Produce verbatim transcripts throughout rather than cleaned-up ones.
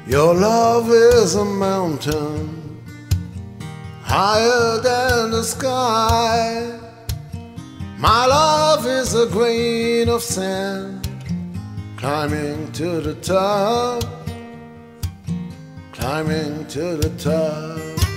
Your love is a mountain higher than the sky. My love is a grain of sand climbing to the top, climbing to the top.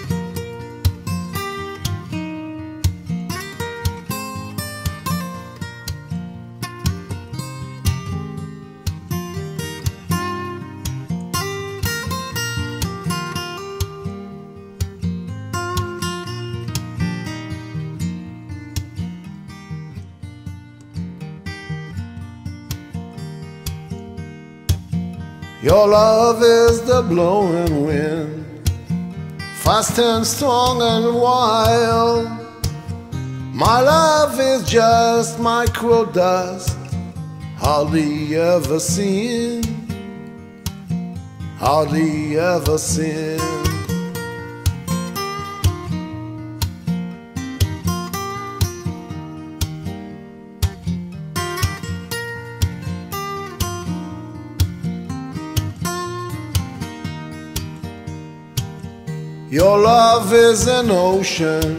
Your love is the blowing wind, fast and strong and wild. My love is just micro dust, hardly ever seen, hardly ever seen. Your love is an ocean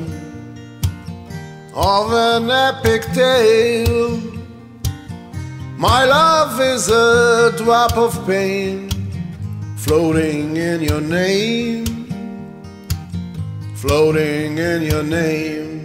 of an epic tale. My love is a drop of pain floating in your name, floating in your name.